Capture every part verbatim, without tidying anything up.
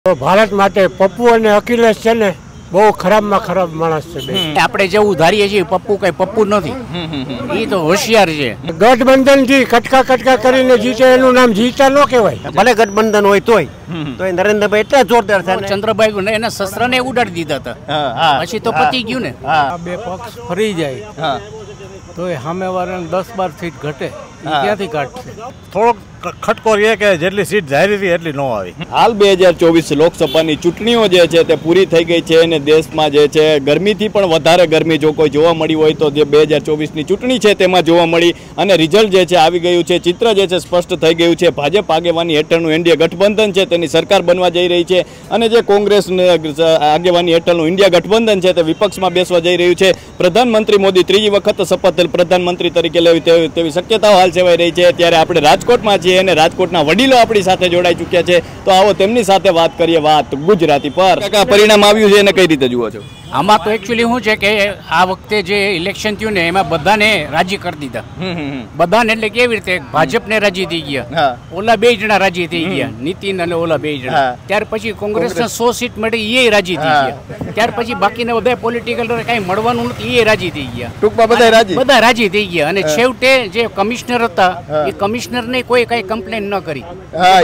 ભારત માટે પપ્પુ અને અખિલેશ છે ને બહુ ખરાબમાં ખરાબ માણસ છે. આપણે જેવું ધારીએ છીએ પપ્પુ કઈ પપ્પુ નથી, એ તો હોશિયાર છે. ગઠબંધન થી કટકા કટકા કરીને જીતે એનું નામ જીતા ન કહેવાય. ભલે ગઠબંધન હોય તોય તોય નરેન્દ્રભાઈ એટલા જોરદાર છે. ચંદ્રભાઈ એના શસ્ત્રને ઉડાડી દીધા હતા, પછી તો પતી ગયું ને. બે પક્ષ ફરી જાય તો સામે વાળાને દસ બાર સીટ ઘટે, ક્યાંથી કાઢશે? થોડોક ખટકો રહે કે જેટલી સીટ ધારી હતી એટલી ન આવી. હાલ બે હજાર ચોવીસ લોકસભાની ચૂંટણીઓ જે છે તે પૂરી થઈ ગઈ છે અને દેશમાં જે છે ગરમીથી પણ વધારે ગરમી જો કોઈ જોવા મળી હોય તો જે બે હજાર ચોવીસની ચૂંટણી છે તેમાં જોવા મળી અને રિઝલ્ટ જે છે આવી ગયું છે. ચિત્ર જે છે સ્પષ્ટ થઈ ગયું છે. ભાજપ આગેવાની હેઠળનું એનડીએ ગઠબંધન છે તેની સરકાર બનવા જઈ રહી છે અને જે કોંગ્રેસ આગેવાની હેઠળનું ઇન્ડિયા ગઠબંધન છે તે વિપક્ષમાં બેસવા જઈ રહ્યું છે. પ્રધાનમંત્રી મોદી ત્રીજી વખત શપથ પ્રધાનમંત્રી તરીકે લેવી તેવી શક્યતાઓ હાલ સેવાઈ રહી છે. ત્યારે આપણે રાજકોટમાં છીએ અને રાજકોટના વડીલો આપણી સાથે જોડાઈ ચૂક્યા છે, તો આવો તેમની સાથે વાત કરીએ. વાત ગુજરાતી પર. કાકા, પરિણામ આવ્યું છે એને કઈ રીતે જુઓ છો? આમાં તો એકચ્યુઅલી શું છે કે આ વખતે જે ઇલેક્શન થયું ને એમાં બધાને રાજી કરી દીધા. બધાને એટલે કેવી રીતે ભાજપને રાજી થઈ ગયા, ઓલા બે જણા રાજી થઈ ગયા, નીતિન અને ઓલા બે જણા. ત્યાર પછી કોંગ્રેસને સો સીટ મળી, એ રાજી થઈ ગયા. ત્યાર પછી બાકીના બધા પોલિટિકલ કઈ મળવાનું નથી, એ રાજી થઈ ગયા. ટૂંકમાં બધા રાજી બધા રાજી થઈ ગયા. અને છેવટે જે કમિશનર હતા એ કમિશનર ને કોઈ કઈ કમ્પ્લેન ન કરી,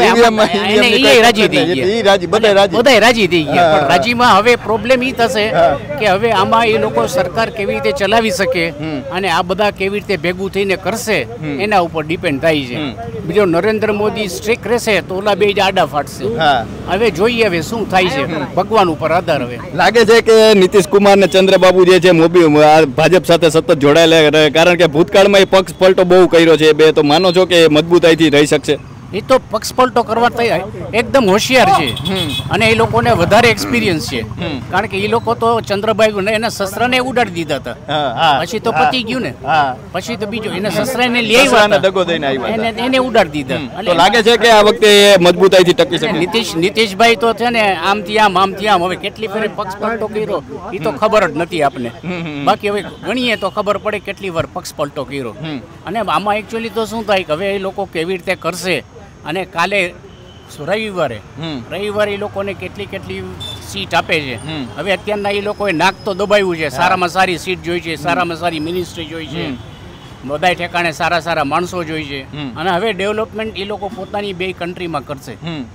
એ રાજી થઈ ગયા. બધા રાજી થઈ ગયા. પણ રાજીમાં હવે પ્રોબ્લેમ એ થશે કે હવે આમાં એ લોકો સરકાર કેવી રીતે ચલાવી શકે અને આ બધા કેવી રીતે ભેગું થઈને કરશે એના ઉપર ડિપેન્ડ થાય છે. બીજો નરેન્દ્ર મોદી સ્ટ્રિક રહેશે તો ઓલા બે જ આડા ફાટશે. હવે જોઈએ હવે શું થાય છે, ભગવાન ઉપર આધાર. હવે લાગે છે કે નીતિશ કુમાર ને ચંદ્રબાબુ જે છે મોદી ભાજપ સાથે સતત જોડાયેલા રહે, કારણ કે ભૂતકાળમાં એ પક્ષ પલટો બહુ કર્યો છે. બે તો માનો છો કે મજબૂતાઈથી રહી શકશે? એ તો પક્ષ પલટો કરવા તૈયાર, એકદમ હોશિયાર છે અને એ લોકોને વધારે એક્સપિરિયન્સ છે. કારણ કે એ લોકો તો ચંદ્રભાઈ એના શસ્ત્રને ઉડાડી દીધા હતા, પછી તો પતી ગયું ને. પછી તો બીજો એના શસ્ત્રને લઈ આવ્યા, એને ઉડાડી દીધા. તો લાગે છે કે આ વખતે મજબૂતાઈથી ટકી શકે. નીતિશ નીતિશભાઈ તો છે ને આમથી આમ આમથી આમ હવે કેટલી ફેરી પક્ષ પલટો કર્યો એ તો ખબર જ નથી આપને. બાકી હવે ગણીએ તો ખબર પડે કેટલી વાર પક્ષ પલટો કર્યો. અને આમાં એકચ્યુઅલી તો શું થાય કે હવે એ લોકો કેવી રીતે કરશે. અને કાલે રવિવારે રવિવારે એ લોકોને કેટલી કેટલી સીટ આપે છે. હવે અત્યારના એ લોકોએ નાક તો દબાવ્યું છે, સારામાં સારી સીટ જોઈ છે, સારામાં સારી મિનિસ્ટ્રી જોઈ છે, બધા ઠેકાણે સારા સારા માણસો જોઈ છે. અને હવે ડેવલપમેન્ટ એ લોકો પોતાની બે કન્ટ્રીમાં કરશે,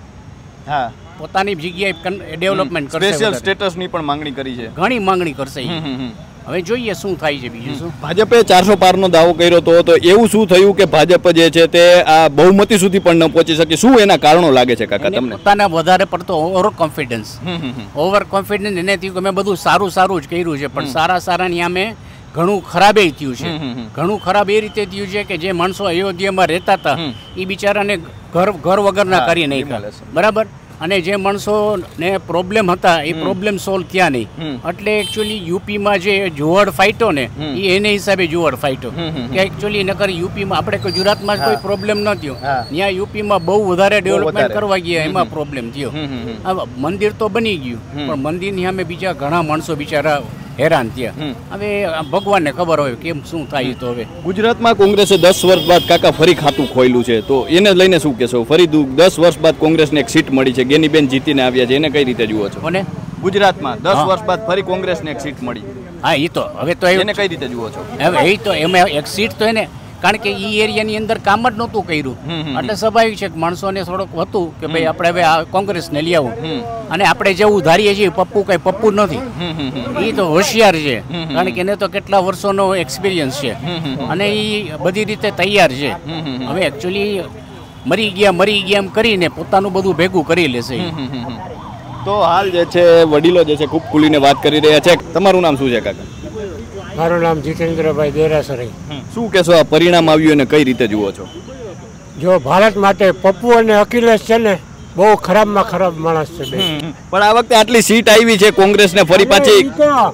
પોતાની જગ્યાએ ડેવલપમેન્ટ કરશે. સ્પેશિયલ સ્ટેટસની પણ માંગણી કરી છે, ઘણી માંગણી કરશે. હવે જોઈએ શું થાય છે. બીજું શું, ભાજપે ચારસો પાર નો દાવો કર્યો હતો, તો એવું શું થયું કે ભાજપ જે છે તે આ બહુમતી સુધી પણ ન પહોંચી શકે? શું એના કારણો લાગે છે કાકા તમને? પોતાના વધારે પડતો ઓવર કોન્ફિડન્સ ઓવર કોન્ફિડન્સ એને થયું કે મેં બધું સારું સારું જ કર્યું છે, પણ સારા સારાની આમે ઘણું ખરાબે થયું છે. ઘણું ખરાબ એ રીતે થયું છે કે જે માણસો અયોધ્યામાં રહેતા હતા એ બિચારાને ઘર ઘર વગરના કરી નાખ્યા, બરાબર. અને જે માણસોને પ્રોબ્લેમ હતા એ પ્રોબ્લેમ સોલ્વ થયા નહીં. એટલે એકચ્યુઅલી યુપીમાં જે જુવાડ ફાઈટો ને એ એને હિસાબે જુવાડ ફાઈટો કે એકચ્યુઅલી નકર યુપીમાં આપણે ગુજરાતમાં કોઈ પ્રોબ્લેમ ન થયો, ત્યાં યુપીમાં બહુ વધારે ડેવલપમેન્ટ કરવા ગયા એમાં પ્રોબ્લેમ થયો. મંદિર તો બની ગયું પણ મંદિરની સામે બીજા ઘણા માણસો બિચારા હેરાન થયા. હવે ભગવાનને ખબર હોય કેમ શું થાય. તો હવે ગુજરાતમાં કોંગ્રેસે દસ વર્ષ બાદ કાકા ફરી ખાતું ખોલ્યું છે, તો એને લઈને શું કહેશો? ફરી દસ વર્ષ બાદ કોંગ્રેસને એક સીટ મળી છે, ગેનીબેન જીતીને આવ્યા છે, એને કઈ રીતે જુઓ છો? કોને? ગુજરાતમાં દસ વર્ષ બાદ ફરી કોંગ્રેસને એક સીટ મળી. હા, એ તો હવે તો એને કઈ રીતે જુઓ છો? હવે એ તો એમાં એક સીટ તો એને, કારણ કે એ એરિયાની અંદર કામ જ નહોતું કર્યું એટલે સ્વાભાવિક છે કે માણસોને થોડોક હતું કે ભાઈ આપણે હવે આ કોંગ્રેસને લઈ આવું. અને આપણે જેવું ધારીએ છીએ પપ્પુ કઈ પપ્પુ નથી, એ તો હોશિયાર છે. કારણ કે એને તો કેટલા વર્ષોનો એક્સપિરિયન્સ છે અને એ બધી રીતે તૈયાર છે. હવે એકચ્યુઅલી મરી ગયા મરી ગયા એમ કરીને પોતાનું બધું ભેગું કરી લેશે. તો હાલ જે છે વડીલો જે છે ખૂબ ખુલીને વાત કરી રહ્યા છે. તમારું નામ શું છે કાકા? મારું નામ જીતેન્દ્રભાઈ દેરાસરી. શું કહેશો, આ પરિણામ આવ્યું અને કઈ રીતે જુઓ છો? જો ભારત માટે પપ્પુ અને અખિલેશ છે ને બહુ ખરાબમાં ખરાબ માણસ છે. પણ આ વખતે આટલી સીટ આવી છે કોંગ્રેસને ફરી પાછી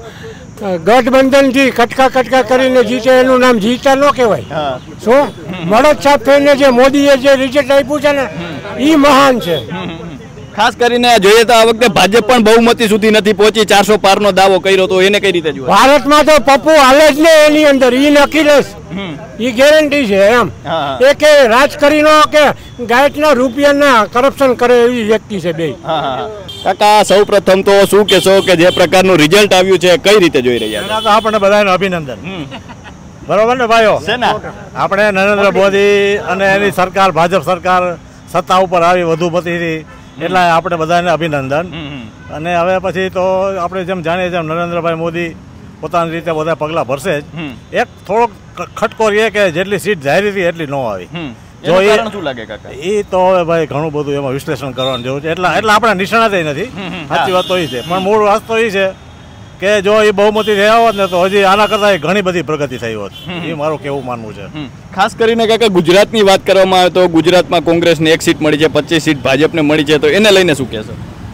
ગઠબંધન થી કટકા કટકા કરીને જીતે એનું નામ જીતા ન કહેવાય. શું મળદ સાફ થઈને જે મોદીએ જે રિઝલ્ટ આપ્યું છે ને એ મહાન છે. ખાસ કરીને જોઈએ તો આ વખતે ભાજપ પણ બહુમતી સુધી નથી પહોંચી, ચારસો પાર નો દાવો કર્યો, તો એને કઈ રીતે જોવા? ભારતમાં તો પપ્પુ હાલે જ ને એની અંદર ઈ અખિલેશ એ ગેરંટી છે એમ. એ કે રાજકારીનો કે ગાયકના રૂપિયાના કરપ્શન કરે એવી વ્યક્તિ છે બે. કાકા સૌ પ્રથમ તો શું કહેશો કે જે પ્રકારનું રિઝલ્ટ આવ્યું છે કઈ રીતે જોઈ રહ્યા એના તો આપણને બધાને અભિનંદન. બરોબર ને ભાઈઓ? છે ને આપણે નરેન્દ્ર મોદી અને એની સરકાર ભાજપ સરકાર સત્તા ઉપર આવી વધુ મતીથી એટલે આપણે બધાને અભિનંદન. અને હવે પછી તો આપણે જેમ જાણીએ છીએ નરેન્દ્રભાઈ મોદી પોતાની રીતે બધા પગલાં ભરશે જ. એક થોડોક ખટકો રહે કે જેટલી સીટ જાહેર હતી એટલી ન આવી. જો એ શું લાગે કાકા? એ તો હવે ભાઈ ઘણું બધું એમાં વિશ્લેષણ કરવાનું જેવું છે. એટલે એટલે આપણે નિષ્ણાત નથી, સાચી વાત તો એ છે. પણ મૂળ વાત તો એ છે કે જો એ બહુમતી થયા હોત ને તો હજી આના કરતાં ઘણી બધી પ્રગતિ થઈ હોત. એ મારું કેવું માનવું છે. ખાસ કરીને કાકા ગુજરાતની વાત કરવામાં આવે તો ગુજરાતમાં કોંગ્રેસને એક સીટ મળી છે, પચીસ સીટ ભાજપને મળી છે, તો એને લઈને શું કહેશો?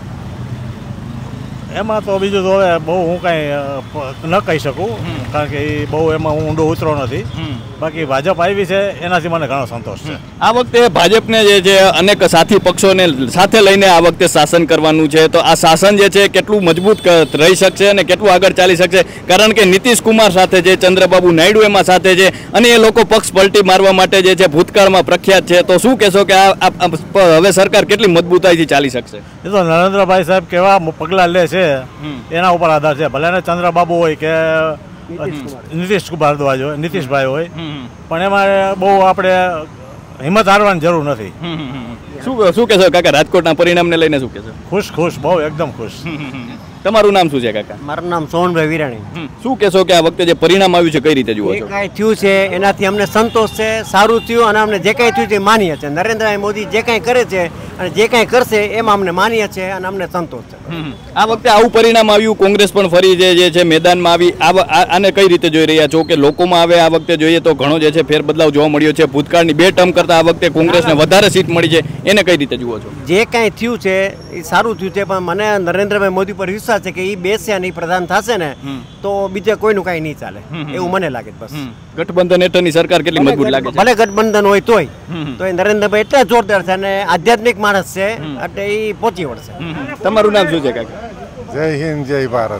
એમાં તો બીજું તો હવે બહુ હું કાંઈ ન કહી શકું, કારણ કે એ બહુ એમાં હું ઊંડો ઉતરો નથી. બાકી ભાજપ આવી છે એનાથી મને ઘણો સંતોષ છે. આ વખતે ભાજપને જે છે અનેક સાથી પક્ષોને સાથે લઈને આ વખતે શાસન કરવાનું છે, તો આ શાસન જે છે કેટલું મજબૂત રહી શકશે અને કેટલું આગળ ચાલી શકશે? કારણ કે નીતિશ કુમાર સાથે છે, ચંદ્રબાબુ નાયડુ એમાં સાથે છે, અને એ લોકો પક્ષ પલટી મારવા માટે જે છે ભૂતકાળમાં પ્રખ્યાત છે. તો શું કહેશો કે આ હવે સરકાર કેટલી મજબૂતાઈથી ચાલી શકશે? એ તો નરેન્દ્રભાઈ સાહેબ કેવા પગલાં લે છે એના ઉપર આધાર છે. ભલે ને ચંદ્રબાબુ હોય કે નીતિશ કુમાર હોય, નીતિશભાઈ હોય, પણ એમાં બહુ આપણે હિંમત હારવાની જરૂર નથી. શું શું કહેશો કાકા રાજકોટના પરિણામને લઈને શું કહેશો? ખુશ ખુશ બહુ એકદમ ખુશ. તમારું નામ શું છે કાકા? મારું નામ સોહનભાઈ વિરાણી. શું કહેશો કે આ વખતે જે પરિણામ આવ્યું છે કઈ રીતે જુઓ છો? કાંઈ થયું છે એનાથી અમને સંતોષ છે, સારું થયું, અને અમને જે કાંઈ થયું છે માનીએ છીએ. નરેન્દ્રભાઈ મોદી જે કાંઈ કરે છે અને જે કાંઈ કરશે એમાં અમને માનીએ છીએ અને અમને સંતોષ છે. આ વખતે આવું પરિણામ આવ્યું, કોંગ્રેસ પણ ફરી જે છે મેદાનમાં આવી, આને કઈ રીતે જોઈ રહ્યા છો? કે લોકોમાં આવે આ વખતે જોઈએ તો ઘણો જે છે ફેરબદલાવ જોવા મળ્યો છે. ભૂતકાળની બે ટર્મ કરતા આ વખતે કોંગ્રેસને વધારે સીટ મળી છે, એને કઈ રીતે જુઓ છો? જે કાંઈ થયું છે એ સારું થયું છે, પણ મને નરેન્દ્રભાઈ મોદી પર વિશ્વાસ છે કે એ બેસે અને એ પ્રધાન થશે ને તો બીજે કોઈનું કાંઈ નહીં ચાલે એવું મને લાગે. બસ ગઠબંધન હેઠળની સરકાર કેટલી મજબૂત લાગે છે? ભલે ગઠબંધન હોય તોય તો એ નરેન્દ્રભાઈ એટલા જોરદાર છે અને આધ્યાત્મિક માણસ છે એટલે એ પહોંચી વળશે. તમારું નામ શું છે કાકા? જય હિન્દ જય ભારત.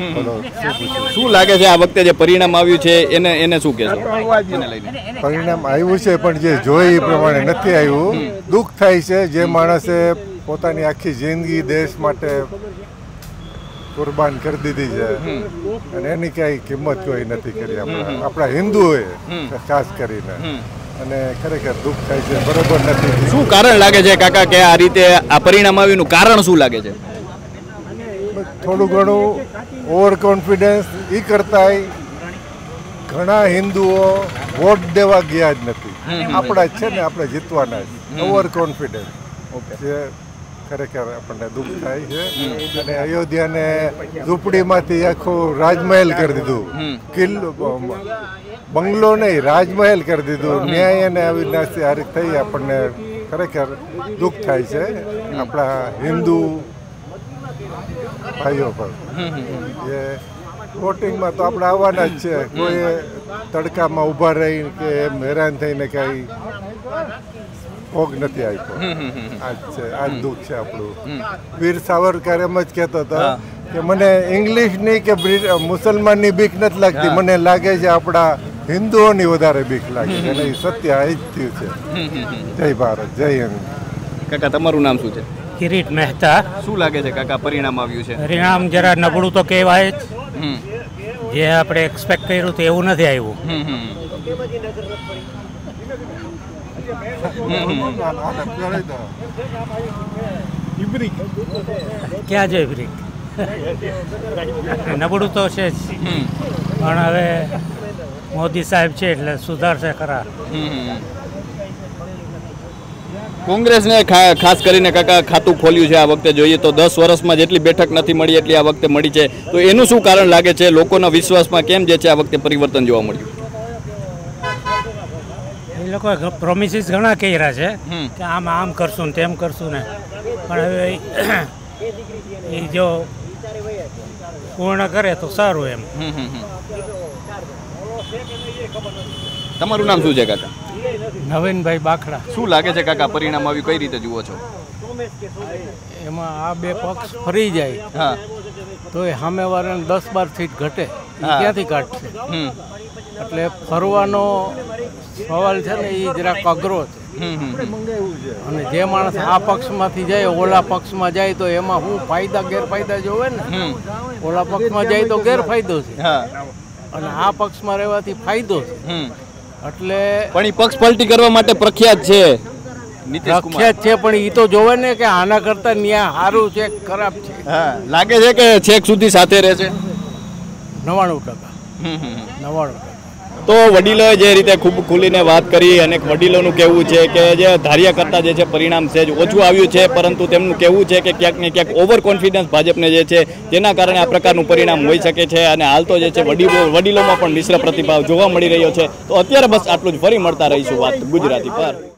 શું લાગે છે આ વખતે જે પરિણામ આવ્યું છે એને એને શું કહેશો? એને લઈને પરિણામ આવ્યું છે પણ જે જોઈ એ પ્રમાણે નથી આવ્યું. દુઃખ થાય છે જે માણસે પોતાની આખી જિંદગી દેશ માટે કુરબાન કરી દીધી છે અને એની ક્યાંય કિંમત કોઈ નથી કરી આપણા આપણા હિન્દુઓએ ખાસ કરીને, અને ખરેખર દુઃખ થાય છે. બરોબર નથી. શું કારણ લાગે છે કાકા કે આ રીતે આ પરિણામ આવ્યું? કારણ શું લાગે છે? થોડું ઘણું ઓવર કોન્ફિડન્સ એ કરતાંય ઘણા હિન્દુઓ વોટ દેવા ગયા જ નથી. આપણા જ છે ને, આપણે જીતવાના જ. ઓવર કોન્ફિડન્સ જે ખરેખર આપણને દુઃખ થાય છે. અને અયોધ્યાને ઝૂંપડીમાંથી આખું રાજમહેલ કરી દીધું, કિલ્લો બંગલો નહીં રાજમહેલ કરી દીધું. ન્યાય અને અવિનાશી હારી થઈ. આપણને ખરેખર દુઃખ થાય છે આપણા હિન્દુ ભાઈઓ પર. એ વોટિંગમાં તો આપણે આવવાના જ છે. કોઈ તડકામાં ઊભા રહી કે એમ હેરાન થઈને કાંઈ ભોગ નથી આપ્યો. આજ છે, આજ દુઃખ છે આપણું. વીર સાવરકર એમ જ કહેતો હતો કે મને ઇંગ્લિશની કે મુસલમાનની બીક નથી લાગતી, મને લાગે છે આપણા હિન્દુઓની વધારે બીક લાગે છે. અને એ સત્ય આ જ થયું છે. જય ભારત, જય હિન્દ. કાકા તમારું નામ શું છે? કિરીટ મહેતા. શું લાગે છે કાકા પરિણામ આવ્યું છે? પરિણામ જરા નબળું તો કહેવાય જ. જે આપણે એક્સપેક્ટ કર્યું હતું એવું નથી આવ્યું. ક્યાં છે બ્રેક? નબળું તો છે જ, પણ હવે મોદી સાહેબ છે એટલે સુધારશે ખરા. કોંગ્રેસને ખાસ કરીને કાકા ખાતું ખોલ્યું છે આ વખતે જોઈએ તો દસ વર્ષમાં જેટલી બેઠક નથી મળી એટલી આ વખતે મળી છે. તો એનું શું કારણ લાગે છે? લોકોના વિશ્વાસમાં કેમ જે છે આ વખતે પરિવર્તન જોવા મળ્યું? એ લોકો પ્રોમિસીસ ઘણા કર્યા છે કે આમ આમ કરશું ને તેમ કરશું ને, પણ હવે એ જો પૂર્ણ કરે તો સારું એમ. તમારું નામ શું છે કાકા? નવીનભાઈ બાખડા. શું લાગે છે કાકા પરિણામ આવ્યું કઈ રીતે જુઓ છો? એમાં આ બે પક્ષ ફરી જાય હા તો એ સામેવાળાને દસ બાર સીટ ઘટે, એ ક્યાંથી કાઢશે? એટલે ફરવાનો સવાલ છે ને એ જરાક અઘરો છે. અને જે માણસ આ પક્ષમાંથી જાય ઓલા પક્ષમાં જાય તો એમાં શું ફાયદા ગેરફાયદા જોવે ને. ઓલા પક્ષમાં જાય તો ગેરફાયદો છે અને આ પક્ષમાં રહેવાથી ફાયદો છે. એટલે પણ એ પક્ષ પલટી કરવા માટે પ્રખ્યાત છે, પ્રખ્યાત છે, પણ એ તો જોવે ને કે આના કરતા ન્યા સારું છે ખરાબ છે. લાગે છે કે છેક સુધી સાથે રહેશે. નવાણું ટકા નવાણું ટકા તો વડીલોએ જે રીતે ખૂબ ખુલીને વાત કરી અને વડીલોનું કહેવું છે કે જે ધાર્યા કરતા જે છે પરિણામ છે ઓછું આવ્યું છે, પરંતુ તેમનું કહેવું છે કે ક્યાંક ને ક્યાંક ઓવર કોન્ફિડન્સ ભાજપને જે છે તેના કારણે આ પ્રકારનું પરિણામ હોઈ શકે છે. અને હાલ તો જે છે વડીલો વડીલોમાં પણ મિશ્ર પ્રતિભાવ જોવા મળી રહ્યો છે. તો અત્યારે બસ આટલું જ, ફરી મળતા રહીશું વાત ગુજરાતી પર.